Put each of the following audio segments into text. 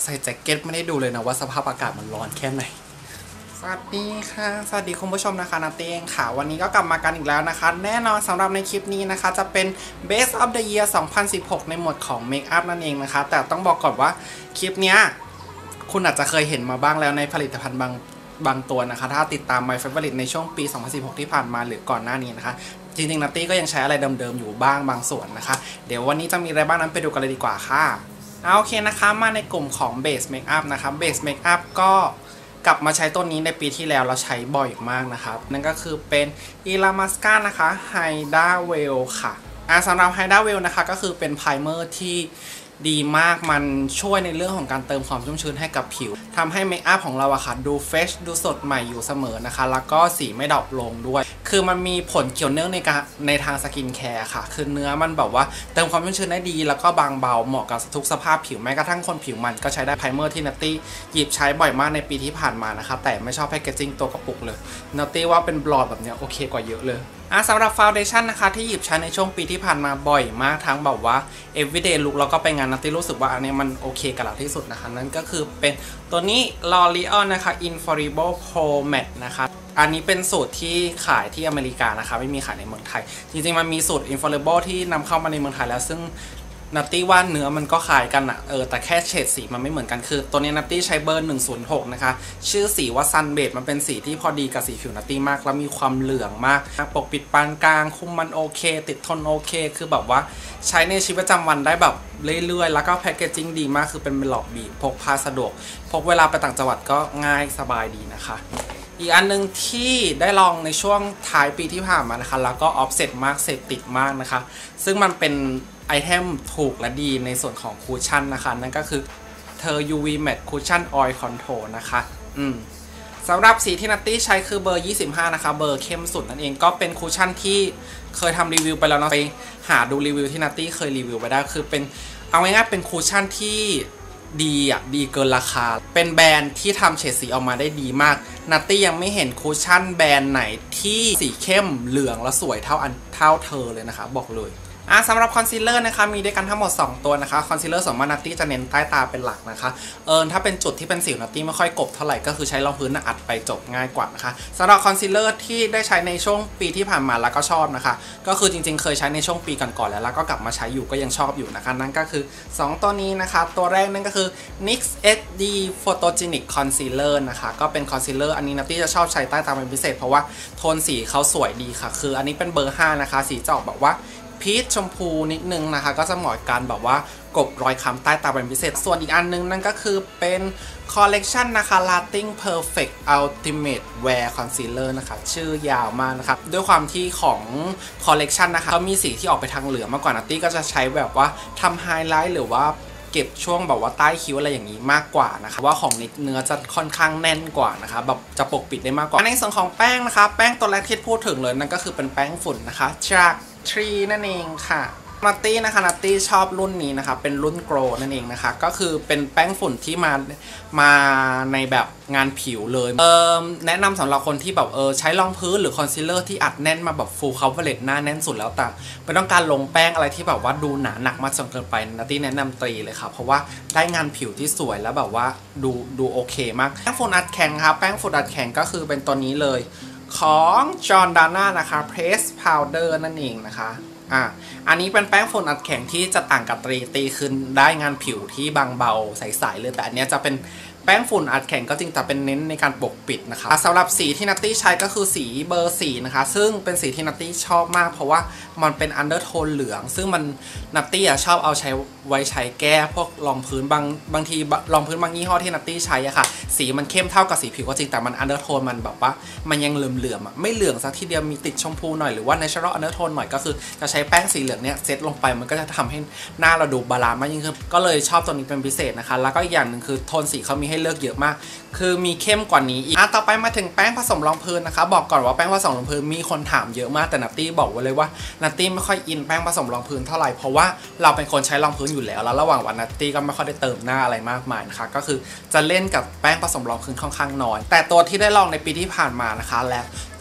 ใส่แจ็คเก็ตไม่ได้ดูเลยนะว่าสภาพอากาศมันร้อนแค่ไหนสวัสดีค่ะสวัสดีคุณผู้ชมนะคะนัตเองค่ะวันนี้ก็กลับมากันอีกแล้วนะคะแน่นอนสำหรับในคลิปนี้นะคะจะเป็น Best of the Year 2016 ในหมวดของเมคอัพนั่นเองนะคะแต่ต้องบอกก่อนว่าคลิปเนี้ยคุณอาจจะเคยเห็นมาบ้างแล้วในผลิตภัณฑ์บางตัวนะคะถ้าติดตาม My Favorite ในช่วงปี 2016 ที่ผ่านมาหรือก่อนหน้านี้นะคะจริงๆนัตตี้ก็ยังใช้อะไรเดิมๆอยู่บ้างบางส่วนนะคะเดี๋ยววันนี้จะมีอะไรบ้างนั้นไปดูกันเลยดีกว่าค่ะโอเคนะคะมาในกลุ่มของ Base Makeup นะคะ Base Makeup ก็กลับมาใช้ตัวนี้ในปีที่แล้วเราใช้บ่อยมากนะครับนั่นก็คือเป็น Illamasqua นะคะ Hydra Veil ค่ะสำหรับ Hydra Veil นะคะก็คือเป็นไพรเมอร์ที่ดีมากมันช่วยในเรื่องของการเติมความชุ่มชื้นให้กับผิวทำให้เมคอัพของเราอะค่ะดูเฟรชดูสดใหม่อยู่เสมอนะคะแล้วก็สีไม่ดรอปลงด้วยคือมันมีผลเกี่ยวเนื่องในทางสกินแคร์ค่ะคือเนื้อมันแบบว่าเติมความชุ่มชื้นได้ดีแล้วก็บางเบาเหมาะกับทุกสภาพผิวแม้กระทั่งคนผิวมันก็ใช้ได้ไพรเมอร์ที่นัตตี้หยิบใช้บ่อยมากในปีที่ผ่านมานะคะแต่ไม่ชอบแพคเกจจิ้งตัวกระปุกเลยนัตตี้ว่าเป็นบลอดแบบนี้โอเคกว่าเยอะเลยสำหรับฟาวเดชั่นนะคะที่หยิบใช้ในช่วงปีที่ผ่านมาบ่อยมากทั้งแบบว่า everyday look แล้วก็ไปงานนัตตี้รู้สึกว่าอันนี้มันโอเคกับเราที่สุดนะคะนั่นก็คือเป็นตัวนี้ L'Oreal นะคะ Infallible Pro Matte นะคะอันนี้เป็นสูตรที่ขายที่อเมริกานะคะไม่มีขายในเมืองไทยจริงๆมันมีสูตร Infallible ที่นำเข้ามาในเมืองไทยแล้วซึ่งนัตตี้ว่าเนื้อมันก็คล้ายกันอะแต่แค่เฉดสีมันไม่เหมือนกันคือตัวนี้นัตตี้ใช้เบอร์106นะคะชื่อสีว่า Sun Beige มันเป็นสีที่พอดีกับสีผิวนัตตี้มากแล้วมีความเหลืองมากปกปิดปานกลางคุมมันโอเคติดทนโอเคคือแบบว่าใช้ในชีวิตประจำวันได้แบบเรื่อยๆแล้วก็แพคเกจจิ้งดีมากคือเป็นหลอกบีบพกพาสะดวกพกเวลาไปต่างจังหวัดก็ง่ายสบายดีนะคะอีกอันนึงที่ได้ลองในช่วงท้ายปีที่ผ่านมานะคะแล้วก็ออฟเซ็ตมากเสพติดมากนะคะซึ่งมันเป็นไอเทมถูกและดีในส่วนของคูชั่นนะคะนั่นก็คือเธอ UV Matte Cushion Oil Control นะคะสำหรับสีที่นัตตี้ใช้คือเบอร์25นะคะเบอร์เข้มสุดนั่นเองก็เป็นคูชั่นที่เคยทำรีวิวไปแล้วนะไปหาดูรีวิวที่นัตตี้เคยรีวิวไปได้คือเป็นเอาง่ายๆเป็นคูชั่นที่ดีเกินราคาเป็นแบรนด์ที่ทำเฉดสีออกมาได้ดีมากนัตตี้ยังไม่เห็นคูชั่นแบรนด์ไหนที่สีเข้มเหลืองและสวยเท่าเธอเลยนะคะบอกเลยสำหรับคอนซีลเลอร์นะคะมีด้วยกันทั้งหมด2ตัวนะคะคอนซีลเลอร์ส่วนมากนัตตี้จะเน้นใต้ตาเป็นหลักนะคะถ้าเป็นจุดที่เป็นสิวนัตตี้ไม่ค่อยกบเท่าไหร่ก็คือใช้รองพื้นอัดไปจบง่ายกว่านะคะสำหรับคอนซีลเลอร์ที่ได้ใช้ในช่วงปีที่ผ่านมาแล้วก็ชอบนะคะก็คือจริงๆเคยใช้ในช่วงปีก่อนๆแล้วก็กลับมาใช้อยู่ก็ยังชอบอยู่นะคะนั่นก็คือ2ตัวนี้นะคะตัวแรกนั่นก็คือ NYX HD Photogenic Concealer นะคะก็เป็นคอนซีลเลอร์อันนี้นัตตี้จะชอบใช้ใต้ตาเป็นพิเศษเพราะว่าโทนสีเขาสวยดีค่ะคืออันนี้เป็นเบอร์5นะคะสีจะออกแบบว่าพีชชมพูนิดนึงนะคะก็จะเหมาะกับการแบบว่ากบรอยค้ำใต้ตาเป็นพิเศษส่วนอีกอันนึงนั่นก็คือเป็นคอลเลกชันนะคะ Lasting Perfect Ultimate Wear Concealer นะคะชื่อยาวมากนะครับด้วยความที่ของคอลเลกชันนะคะเขามีสีที่ออกไปทางเหลืองมากกว่านัตตี้ก็จะใช้แบบว่าทำไฮไลท์หรือว่าเก็บช่วงแบบว่าใต้คิ้วอะไรอย่างนี้มากกว่านะคะว่าของนิดเนื้อจะค่อนข้างแน่นกว่านะคะแบบจะปกปิดได้มากกว่าในส่วนของแป้งนะคะแป้งตัวแรกที่พูดถึงเลยนั่นก็คือเป็นแป้งฝุ่นนะคะจาก3นั่นเองค่ะนัตตี้นะคะนัตตี้ชอบรุ่นนี้นะคะเป็นรุ่นโกลนั่นเองนะคะก็คือเป็นแป้งฝุ่นที่มาในแบบงานผิวเลยแนะนำสำหรับคนที่แบบใช้รองพื้นหรือคอนซีลเลอร์ที่อัดแน่นมาแบบ full coverage หน้าแน่นสุดแล้วแต่ไม่ต้องการลงแป้งอะไรที่แบบว่าดูหนาหนักมากจนเกินไปนัตตี้แนะนำตรีเลยค่ะเพราะว่าได้งานผิวที่สวยแล้วแบบว่าดูโอเคมากแป้งฝุ่นอัดแข็งครับแป้งฝุ่นอัดแข็งก็คือเป็นตัวนี้เลยของจอร์ดาน่านะคะ Press Powder นั่นเองนะคะอันนี้เป็นแป้งฝุ่นอัดแข็งที่จะต่างกับตีขึ้นได้งานผิวที่บางเบาใสๆเลยแต่อันนี้จะเป็นแป้งฝุ่นอัดแข็งก็จริงแต่เป็นเน้นในการปกปิดนะคะสำหรับสีที่นัตตี้ใช้ก็คือสีเบอร์4นะคะซึ่งเป็นสีที่นัตตี้ชอบมากเพราะว่ามันเป็นอันเดอร์โทนเหลืองซึ่งมันนัตตี้ชอบเอาไว้ใช้แก้พวกรองพื้นบางทีรองพื้นบางยี่ห้อที่นัตตี้ใช้อะค่ะสีมันเข้มเท่ากับสีผิวก็จริงแต่มันอันเดอร์โทนมันแบบว่ามันยังเหลื่อมไม่เหลืองสักทีเดียวมีติดชมพูหน่อยหรือว่า natural undertone หน่อยก็คือจะใช้แป้งสีเหลืองเนี่ยเซตลงไปมันก็จะทำให้หน้าเราดูบาลานซ์มากยิ่งขึ้นก็เลยชอบตัวนี้เป็นพิเศษนะคะแล้วก็อีกอย่างหนึ่งคือโทนสีเขามีให้เลือกเยอะมากคือมีเข้มกว่านี้อีกต่อไปมาถึงแป้งผสมรองพื้นนะคะบอกก่อนว่าแป้งผสมรองพื้นมีคนถามเยอะมากแต่นัตตี้บอกไว้เลยว่านัตตี้ไม่ค่อยอินแป้งผสมรองพื้นเท่าไหร่เพราะว่าเราเป็นคนใช้รองพื้นอยู่แล้วระหว่างวันนัตตี้ก็ไม่ค่อยได้เติมหน้าอะไรมากมายนะคะก็คือจะเล่นกับแป้งผสมรองพื้นค่อนข้างน้อยแต่ตัวที่ได้ลองในปีที่ผ่านมานะคะและ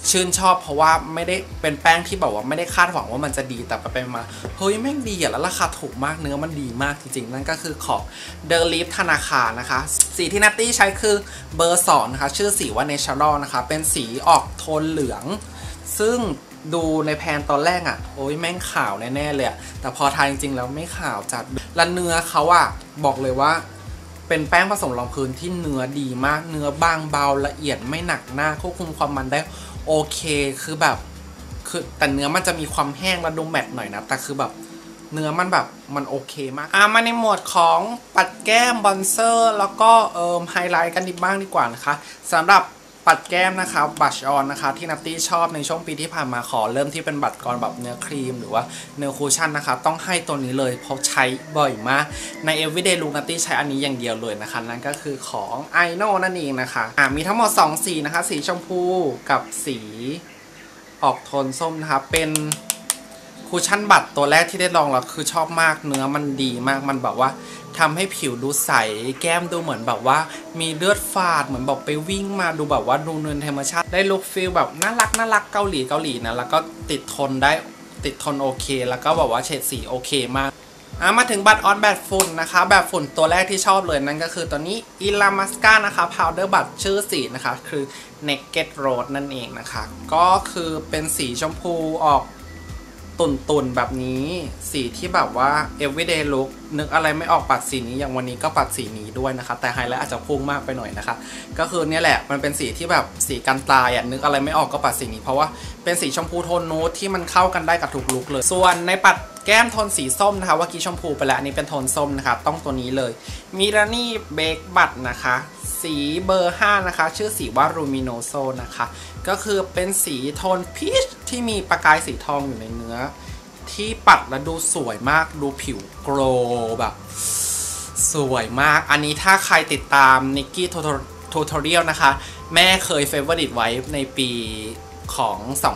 ชื่นชอบเพราะว่าไม่ได้เป็นแป้งที่แบบว่าไม่ได้คาดหวังว่ามันจะดีแต่ไปมาเฮ้ยแม่งดีอ่ะแล้วราคาถูกมากเนื้อมันดีมากจริงๆนั่นก็คือของเดอะลิฟธนาคารนะคะสีที่นัตตี้ใช้คือเบอร์2นะคะชื่อสีว่า Natural นะคะเป็นสีออกโทนเหลืองซึ่งดูในแพนตอนแรกอ่ะโอ้ยแม่งขาวแน่ๆเลยแต่พอทานจริงๆแล้วไม่ขาวจัดและเนื้อเขาอ่ะบอกเลยว่าเป็นแป้งผสมรองพื้นที่เนื้อดีมากเนื้อบางเบาละเอียดไม่หนักหน้าควบคุมความมันได้โอเคคือแบบคือแต่เนื้อมันจะมีความแห้งและดูแมตต์หน่อยนะแต่คือแบบเนื้อมันแบบมันโอเคมากมาในหมวดของปัดแก้มบอนเซอร์แล้วก็ไฮไลท์กันบ้างดีกว่านะคะสำหรับปัดแก้มนะคะบัชออนนะคะที่นัตตี้ชอบในช่วงปีที่ผ่านมาขอเริ่มที่เป็นบัตรกรแบบเนื้อครีมหรือว่าเนื้อคูชั่นนะคะต้องให้ตัวนี้เลยเพราะใช้บ่อยมากใน everyday look นัตตี้ใช้อันนี้อย่างเดียวเลยนะคะนั่นก็คือของ I know นั่นเองนะคะมีทั้งหมด2สีนะคะสีชมพูกับสีออกโทนส้มนะคะเป็นคูชั่นบัตรตัวแรกที่ได้ลองแล้วคือชอบมากเนื้อมันดีมากมันแบบว่าทำให้ผิวดูใสแก้มดูเหมือนแบบว่ามีเลือดฝาดเหมือนแบบไปวิ่งมาดูแบบว่าดูเนินธรรมชาติได้ลุคฟีลแบบน่ารักเกาหลีนะแล้วก็ติดทนได้ติดทนโอเคแล้วก็แบบว่าเฉดสีโอเคมากมาถึงบัตรออนแบบฝุ่นนะคะแบบฝุ่นตัวแรกที่ชอบเลยนั่นก็คือตัวนี้อิลามัสกานะคะพาวเดอร์บัตชื่อสีนะคะคือ Naked Rose นั่นเองนะคะก็คือเป็นสีชมพูออกตุ่นแบบนี้สีที่แบบว่า everyday look นึกอะไรไม่ออกปัดสีนี้อย่างวันนี้ก็ปัดสีนี้ด้วยนะคะแต่ไฮไลท์อาจจะพุ่งมากไปหน่อยนะคะก็คือเนี่ยแหละมันเป็นสีที่แบบสีกันตายนึกอะไรไม่ออกก็ปัดสีนี้เพราะว่าเป็นสีชมพูโทนนูดที่มันเข้ากันได้กับทุกลุคเลยส่วนในปัดแก้มโทนสีส้มนะคะว่ากี้ชมพูไปแล้วอันนี้เป็นโทนส้มนะคะต้องตัวนี้เลยมิรานี่เบคบัตนะคะสีเบอร์5นะคะชื่อสีว่า Luminoso นะคะก็คือเป็นสีโทนพีชที่มีประกายสีทองอยู่ในเนื้อที่ปัดแล้วดูสวยมากดูผิวโกลว์แบบสวยมากอันนี้ถ้าใครติดตาม Nikki Tutorial นะคะแม่เคยเฟเวอร์ดิตไว้ในปีของ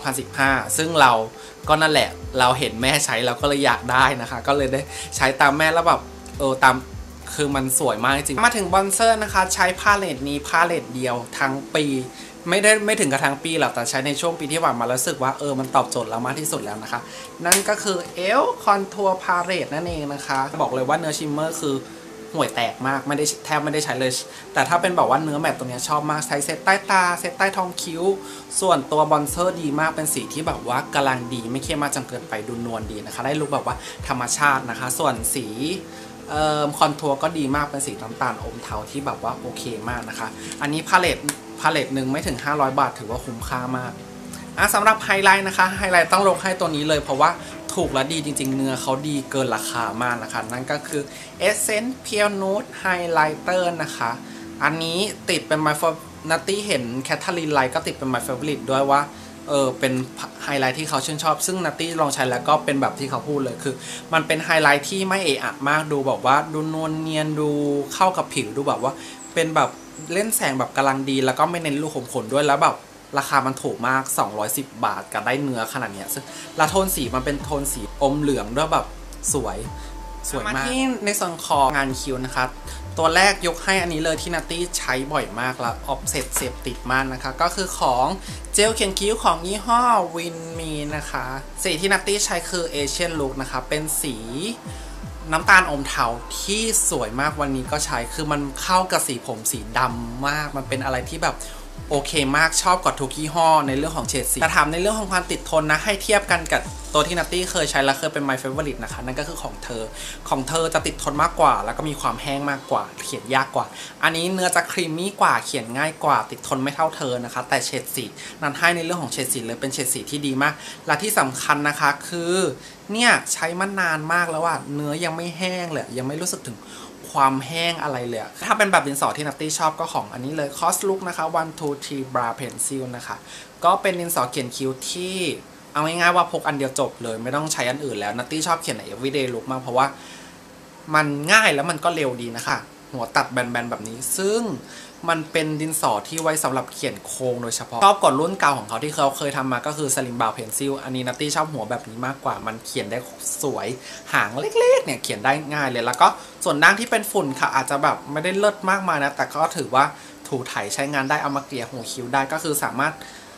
2015ซึ่งเราก็นั่นแหละเราเห็นแม่ใช้เราก็เลยอยากได้นะคะก็เลยได้ใช้ตามแม่แล้วแบบตามคือมันสวยมากจริงมาถึงบอนเซอร์นะคะใช้พาเลตนี้พาเลตเดียวทั้งปีไม่ถึงกระทั่งปีหรอกแต่ใช้ในช่วงปีที่ผ่านมาแล้วรู้สึกว่ามันตอบโจทย์เรามากที่สุดแล้วนะคะนั่นก็คือคอนทัวร์พาเลตนั่นเองนะคะบอกเลยว่าเนื้อชิมเมอร์คือห่วยแตกมากแทบไม่ได้ใช้เลยแต่ถ้าเป็นแบบว่าเนื้อแมตต์ตัวนี้ชอบมากใช้เซตใต้ตาเซตใต้ท้องคิ้วส่วนตัวบอนเซอร์ดีมากเป็นสีที่แบบว่ากำลังดีไม่เข้มมากจนเกินไปดูนวลดีนะคะได้ลุคแบบว่าธรรมชาตินะคะส่วนสีคอนทัวร์ก็ดีมากเป็นสีน้ำตาลอมเทาที่แบบว่าโอเคมากนะคะอันนี้พาเลตหนึ่งไม่ถึง500 บาทถือว่าคุ้มค่ามากสำหรับไฮไลท์นะคะไฮไลท์ต้องลงให้ตัวนี้เลยเพราะว่าถูกและดีจริงๆเนื้อเขาดีเกินราคามากนะคะนั่นก็คือ Essence Pure Nude Highlighter นะคะอันนี้ติดเป็น My Natty เห็นแคทเธอรีนไลท์ก็ติดเป็น My Favorite ด้วยว่าเป็นไฮไลท์ที่เขาชื่นชอบซึ่งนัตตี้ลองใช้แล้วก็เป็นแบบที่เขาพูดเลยคือมันเป็นไฮไลท์ที่ไม่เอะอะมากดูแบบว่าดูนวลเนียนดูเข้ากับผิวดูแบบว่าเป็นแบบเล่นแสงแบบกำลังดีแล้วก็ไม่เน้นรูขุมขนด้วยแล้วแบบราคามันถูกมาก210 บาทกับได้เนื้อขนาดนี้ซึ่งและโทนสีมันเป็นโทนสีอมเหลืองด้วยแบบสวยมากที่ในส่วนของงานคิวนะคะตัวแรกยกให้อันนี้เลยที่นัตตี้ใช้บ่อยมากแล้วออฟเซตเสพติดมากนะคะก็คือของเจลเขียนคิ้วของยี่ห้อวินมีนะคะสีที่นัตตี้ใช้คือเอเชียนลุคนะคะเป็นสีน้ำตาลอมเทาที่สวยมากวันนี้ก็ใช้คือมันเข้ากับสีผมสีดำมากมันเป็นอะไรที่แบบโอเคมากชอบกว่าทุกยี่ห้อในเรื่องของเฉดสีแต่ถามในเรื่องของความติดทนนะให้เทียบกันกับตัวที่นัตตี้เคยใช้และเคยเป็น My Favorite นะคะนั่นก็คือของเธอจะติดทนมากกว่าแล้วก็มีความแห้งมากกว่าเขียนยากกว่าอันนี้เนื้อจะครีมมี่กว่าเขียนง่ายกว่าติดทนไม่เท่าเธอนะคะแต่เฉดสีนั้นให้ในเรื่องของเฉดสีเลยเป็นเฉดสีที่ดีมากและที่สำคัญนะคะคือเนี่ยใช้มานานมากแล้วว่าเนื้อยังไม่แห้งเลยยังไม่รู้สึกถึงความแห้งอะไรเลยถ้าเป็นแบบดินสอที่นัตตี้ชอบก็ของอันนี้เลย Cos Look นะคะ123 Brow Pencil นะคะก็เป็นดินสอเขียนคิ้วที่เอาง่ายๆว่าพกอันเดียวจบเลยไม่ต้องใช้อันอื่นแล้วนัตตี้ชอบเขียนใน everyday look มากเพราะว่ามันง่ายแล้วมันก็เร็วดีนะคะหัวตัดแบนๆแบบนี้ซึ่งมันเป็นดินสอที่ไว้สำหรับเขียนโค้งโดยเฉพาะชอบกดรุ่นเก่าของเขาที่เขาเคยทำมาก็คือ Slim Brow Pencil อันนี้นัตตี้ชอบหัวแบบนี้มากกว่ามันเขียนได้สวยหางเล็กๆเนี่ยเขียนได้ง่ายเลยแล้วก็ส่วนด้านที่เป็นฝุ่นค่ะอาจจะแบบไม่ได้เลิศมากมายนะแต่ก็ถือว่าถูถ่ายใช้งานได้เอามาเกลี่ยหัวคิ้วได้ก็คือสามารถ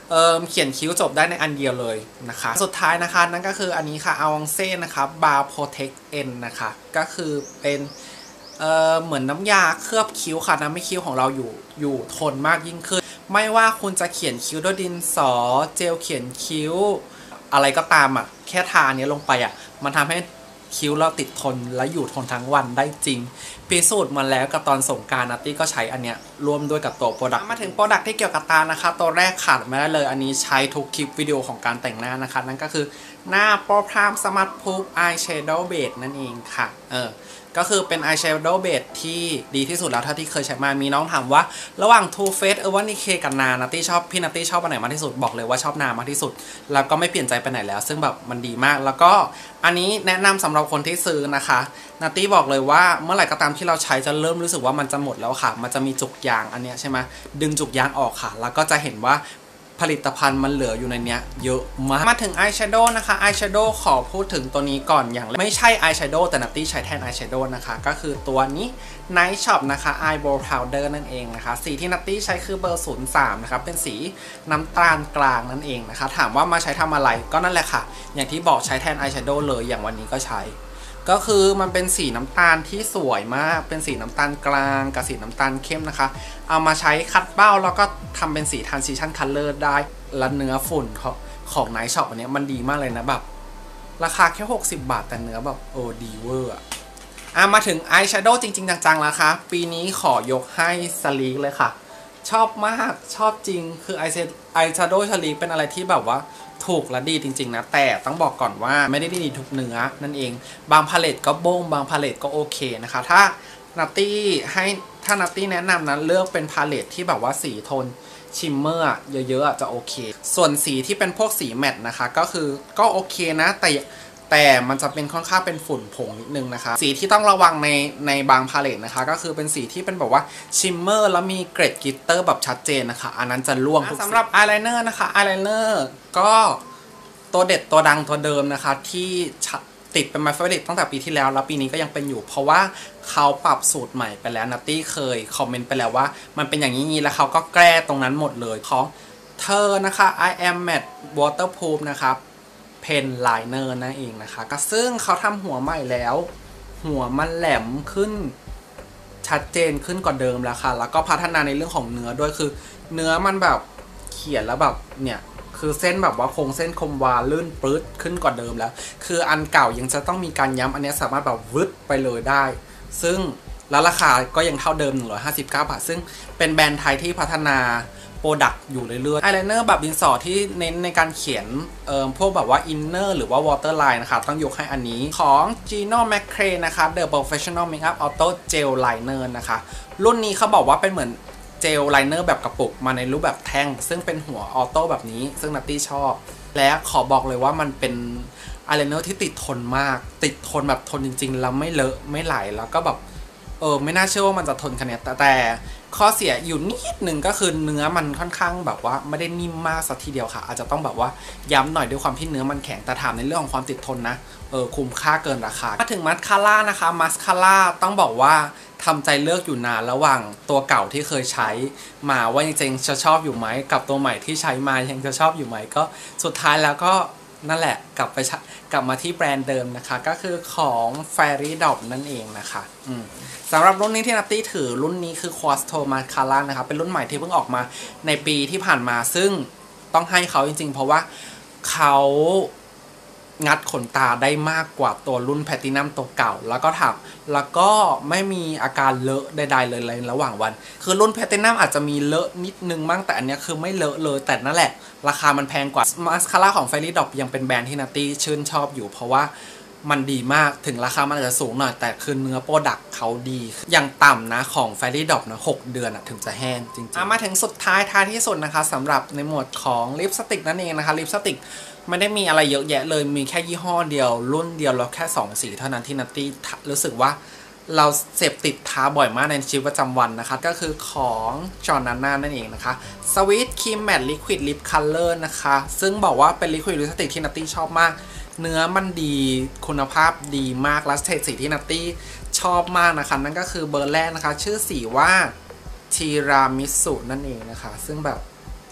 เขียนคิ้วจบได้ในอันเดียวเลยนะคะสุดท้ายนะคะนั่นก็คืออันนี้ค่ะอาวองเซ่นะคะบาร์โปรเทคเอ็นนะคะก็คือเป็นเหมือนน้ำยาเคลือบคิ้วค่ะทำให้คิ้วของเราอยู่ทนมากยิ่งขึ้นไม่ว่าคุณจะเขียนคิ้วด้วยดินสอเจลเขียนคิ้วอะไรก็ตามอ่ะแค่ทาเนี้ยลงไปอ่ะมันทำให้คิ้วเราติดทนและอยู่ทนทั้งวันได้จริงพิสูจน์มาแล้วกับตอนสงกรานต์นัตตี้ก็ใช้อันเนี้ยร่วมด้วยกับตัวโปรดักต์มาถึงโปรดักต์ที่เกี่ยวกับตานะคะตัวแรกขาดไม่ได้เลยอันนี้ใช้ทุกคลิปวิดีโอของการแต่งหน้านะคะนั่นก็คือหน้าโปรพรามสมาร์ทพูฟอายแชโดว์เบสนั่นเองค่ะก็คือเป็นอายแชโดว์เบสที่ดีที่สุดแล้วเท่าที่เคยใช้มามีน้องถามว่าระหว่าง Too Faced Urban Decay กับนานัตตี้ชอบพี่นัตตี้ชอบอันไหนมากที่สุดบอกเลยว่าชอบนามากที่สุดแล้วก็ไม่เปลี่ยนใจไปไหนแล้วซึ่งแบบมันดีมากแล้วก็อันนี้แนะนำสำหรับคนที่ซื้อนะคะนัตตี้บอกเลยว่าเมื่อไหร่ก็ตามที่เราใช้จะเริ่มรู้สึกว่ามันจะหมดแล้วค่ะมันจะมีจุกยางอันเนี้ยใช่ไหมดึงจุกยางออกค่ะแล้วก็จะเห็นว่าผลิตภัณฑ์มันเหลืออยู่ในเนี้ยเยอะมากมาถึงอายแชโดว์นะคะอายแชโดว์ขอพูดถึงตัวนี้ก่อนอย่างไม่ใช่อายแชโดว์แต่นัตตี้ใช้แทนอายแชโดว์นะคะก็คือตัวนี้ Night Shop นะคะ Eyebrow Powder นั่นเองนะคะสีที่นัตตี้ใช้คือเบอร์ 03 นะคะเป็นสีน้ำตาลกลางนั่นเองนะคะถามว่ามาใช้ทำอะไรก็นั่นแหละค่ะอย่างที่บอกใช้แทนอายแชโดว์เลยอย่างวันนี้ก็ใช้ก็คือมันเป็นสีน้ำตาลที่สวยมากเป็นสีน้ำตาลกลางกับสีน้ำตาลเข้มนะคะเอามาใช้คัดเบ้าแล้วก็ทำเป็นสี transition color ได้และเนื้อฝุ่นของ Night Shop อันนี้มันดีมากเลยนะแบบราคาแค่60 บาทแต่เนื้อแบบโอ้ดีเวอร์มาถึงอายแชโดว์จริงๆจังๆแล้วค่ะปีนี้ขอยกให้สลีกเลยค่ะชอบมากชอบจริงคืออายแชโดว์สลีกเป็นอะไรที่แบบว่าถูกและดีจริงๆนะแต่ต้องบอกก่อนว่าไม่ได้ดีทุกเนื้อนั่นเองบางพาเลตก็โบ้งบางพาเลตก็โอเคนะคะถ้านัตตี้แนะนำนะเลือกเป็นพาเลตที่แบบว่าสีโทนชิมเมอร์เยอะๆจะโอเคส่วนสีที่เป็นพวกสีแมตต์นะคะก็โอเคนะแต่มันจะเป็นค่อนข้างเป็นฝุ่นผงนิดนึงนะคะสีที่ต้องระวังในบางพาเลตนะคะก็คือเป็นสีที่เป็นแบบว่าชิมเมอร์แล้วมีเกรดกลิตเตอร์แบบชัดเจนนะคะอันนั้นจะร่วงสำหรับอายไลเนอร์นะคะอายไลเนอร์ก็ตัวเด็ดตัวดังตัวเดิมนะคะที่ติดเป็นmy favoriteตั้งแต่ปีที่แล้วปีนี้ก็ยังเป็นอยู่เพราะว่าเขาปรับสูตรใหม่ไปแล้วนัตตี้เคยคอมเมนต์ไปแล้วว่ามันเป็นอย่างนี้แล้วเขาก็แก้ตรงนั้นหมดเลยของเธอนะคะ I am matte waterproof นะครับเพนไลเนอร์นั่นเองนะคะก็ซึ่งเขาทำหัวใหม่แล้วหัวมันแหลมขึ้นชัดเจนขึ้นกว่าเดิมแล้วค่ะแล้วก็พัฒนาในเรื่องของเนื้อด้วยคือเนื้อมันแบบเขียนแล้วแบบเนี่ยคือเส้นแบบว่าโครงเส้นคมวาลื่นปื๊ดขึ้นกว่าเดิมแล้วคืออันเก่ายังจะต้องมีการย้ำอันนี้สามารถแบบวึดไปเลยได้ซึ่งแล้วราคาก็ยังเท่าเดิม159 บาทซึ่งเป็นแบรนด์ไทยที่พัฒนาโปรดักต์อยู่เรื่อยๆอายไลเนอร์แบบดินสอที่เน้นในการเขียนพวกแบบว่าอินเนอร์หรือว่าวอเตอร์ไลน์นะคะต้องยกให้อันนี้ของ Gino McCray นะคะ The Professional Makeup Auto Gel Liner นะคะรุ่นนี้เขาบอกว่าเป็นเหมือนเจลไลเนอร์แบบกระปุกมาในรูปแบบแท่งซึ่งเป็นหัวออโต้แบบนี้ซึ่งนัตตี้ชอบและขอบอกเลยว่ามันเป็นอายไลเนอร์ที่ติดทนมากติดทนแบบทนจริงๆแล้วไม่เลอะไม่ไหลแล้วก็แบบไม่น่าเชื่อว่ามันจะทนขนาดนี้แต่ข้อเสียอยู่นิดนึงก็คือเนื้อมันค่อนข้างแบบว่าไม่ได้นิ่มมากสักทีเดียวค่ะอาจจะต้องแบบว่าย้ำหน่อยด้วยความที่เนื้อมันแข็งแต่ถามในเรื่องของความติดทนนะคุ้มค่าเกินราคามาถึงมัสคาร่านะคะมัสคาร่าต้องบอกว่าทำใจเลือกอยู่นานระหว่างตัวเก่าที่เคยใช้มาว่าจริงๆจะชอบอยู่ไหมกับตัวใหม่ที่ใช้มายังจะชอบอยู่ไหมก็สุดท้ายแล้วก็นั่นแหละกลับมาที่แบรนด์เดิมนะคะก็คือของ Fairy Dop นั่นเองนะคะสำหรับรุ่นนี้ที่นัตตี้ถือรุ่นนี้คือ Quasto Mascara นะคะเป็นรุ่นใหม่ที่เพิ่งออกมาในปีที่ผ่านมาซึ่งต้องให้เขาจริงๆเพราะว่าเขางัดขนตาได้มากกว่าตัวรุ่นแพลตินัมตัวเก่าแล้วก็ไม่มีอาการเลอะใดๆเลยในระหว่างวันคือรุ่นแพลตินัมอาจจะมีเลอะนิดนึงบ้างแต่อันนี้คือไม่เลอะเลยแต่นั่นแหละราคามันแพงกว่ามาสคาร่าของ Fairy Dop ยังเป็นแบรนด์ที่นัตตี้ชื่นชอบอยู่เพราะว่ามันดีมากถึงราคามันอาจจะสูงหน่อยแต่คือเนื้อโปรดักต์เขาดีอย่างต่ำนะของ Fairy Dop นะ6 เดือนถึงจะแห้งจริงๆมาถึงสุดท้ายที่สุดนะคะสำหรับในหมวดของลิปสติกนั่นเองนะคะลิปสติกไม่ได้มีอะไรเยอะแยะเลยมีแค่ยี่ห้อเดียวรุ่นเดียวแล้วแค่2 สีเท่านั้นที่นัตตี้รู้สึกว่าเราเสพติดทาบ่อยมากในชีวิตประจำวันนะคะก็คือของจอร์นาน่านั่นเองนะคะสวีทครีมแมตต์ลิควิดลิปคัลเลอร์นะคะซึ่งบอกว่าเป็นลิควิดลิปสติกที่นัตตี้ชอบมากเนื้อมันดีคุณภาพดีมากและสีที่นัตตี้ชอบมากนะคะนั่นก็คือเบอร์แรกนะคะชื่อสีว่าทีรามิสุนั่นเองนะคะซึ่งแบบ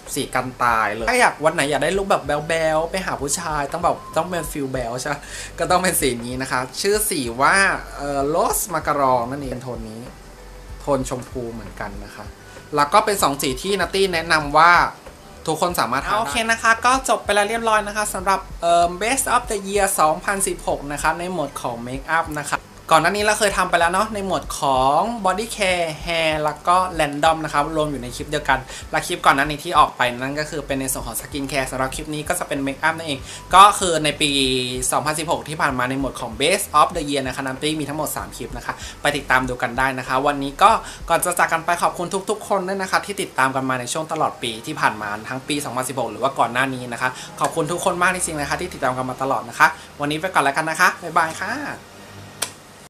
สีกันตายเลยถ้าอยากวันไหนอยากได้ลุคแบบแบลๆไปหาผู้ชายต้องเป็นฟิลแบลใช่ก็ต้องเป็นสีนี้นะคะชื่อสีว่าโรสมาการองนั่นเองโทนนี้โทนชมพูเหมือนกันนะคะแล้วก็เป็น2สีที่นัตตี้แนะนำว่าทุกคนสามารถโอเคนะคะก็จบไปแล้วเรียบร้อยนะคะสำหรับBest of the Year 2016นะคะในหมวดของ Make up นะคะก่อนหน้านี้เราเคยทำไปแล้วเนาะในหมวดของ Body Care Hair แล้วก็ Random นะครับรวมอยู่ในคลิปเดียวกันและคลิปก่อนหน้านี้ที่ออกไปนั่นก็คือเป็นในส่วนของ Skin Care สำหรับคลิปนี้ก็จะเป็น Make up นั่นเองก็คือในปี 2016 ที่ผ่านมาในหมวดของ Best of the Year นะคะนันตี้มีทั้งหมด3คลิปนะคะไปติดตามดูกันได้นะคะวันนี้ก็ก่อนจะจากกันไปขอบคุณทุกๆคนด้วยนะคะที่ติดตามกันมาในช่วงตลอดปีที่ผ่านมาทั้งปี 2016 หรือว่าก่อนหน้านี้นะคะขอบคุณทุกคนมากจริงๆนะคะที่ติดตามกันมาตลอดนะคะวันนี้ไปก่อนแล้วกันนะคะบ๊ายบายค่ะ